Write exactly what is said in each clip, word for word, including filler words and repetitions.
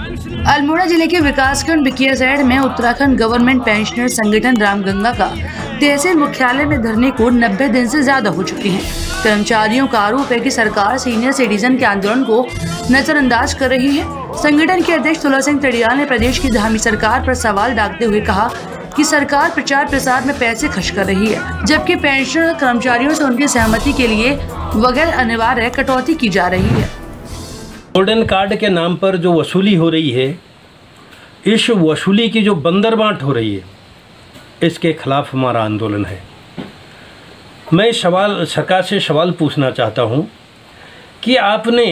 अल्मोड़ा जिले के विकासखंड बिकियासैड़ में उत्तराखंड गवर्नमेंट पेंशनर संगठन रामगंगा का तहसील मुख्यालय में धरने को नब्बे दिन से ज्यादा हो चुके हैं। कर्मचारियों का आरोप है कि सरकार सीनियर सिटीजन के आंदोलन को नजरअंदाज कर रही है। संगठन के अध्यक्ष तुला सिंह तड़ियाल ने प्रदेश की धामी सरकार पर सवाल डालते हुए कहा कि सरकार प्रचार प्रसार में पैसे खर्च कर रही है, जबकि पेंशनर कर्मचारियों से उनकी सहमति के लिए बगैर अनिवार्य कटौती की जा रही है। गोल्डन कार्ड के नाम पर जो वसूली हो रही है, इस वसूली की जो बंदरबांट हो रही है, इसके खिलाफ हमारा आंदोलन है। मैं सवाल सरकार से सवाल पूछना चाहता हूं कि आपने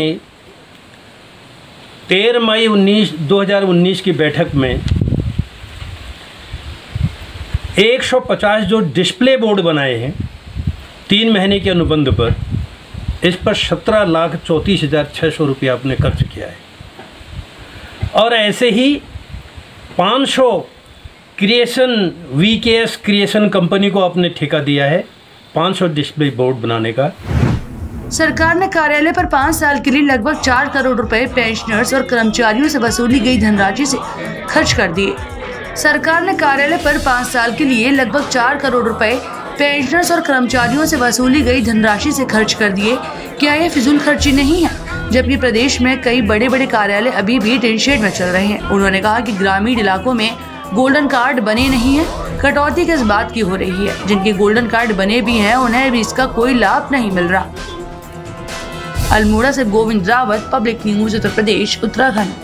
तेरह मई उन्नीस दो हज़ार उन्नीस की बैठक में एक सौ पचास जो डिस्प्ले बोर्ड बनाए हैं तीन महीने के अनुबंध पर, इस पर सत्रह लाख चौंतीस हज़ार छः सौ रुपया आपने खर्च किया है। और ऐसे ही पाँच सौ creation V K S creation company को आपने ठेका दिया है पाँच सौ डिस्प्ले बोर्ड बनाने का। सरकार ने कार्यालय पर पाँच साल के लिए लगभग चार करोड़ रुपए पेंशनर्स और कर्मचारियों से वसूली गई धनराशि से खर्च कर दिए। सरकार ने कार्यालय पर पाँच साल के लिए लगभग चार करोड़ रुपए पेंशनर्स और कर्मचारियों से वसूली गई धनराशि से खर्च कर दिए। क्या यह फिजूल खर्ची नहीं है? जबकि प्रदेश में कई बड़े बड़े कार्यालय अभी भी टिनशेड में चल रहे हैं। उन्होंने कहा कि ग्रामीण इलाकों में गोल्डन कार्ड बने नहीं है। कटौती किस बात की हो रही है? जिनके गोल्डन कार्ड बने भी हैं, उन्हें भी इसका कोई लाभ नहीं मिल रहा। अल्मोड़ा से गोविंद रावत, पब्लिक न्यूज, उत्तर प्रदेश, उत्तराखंड।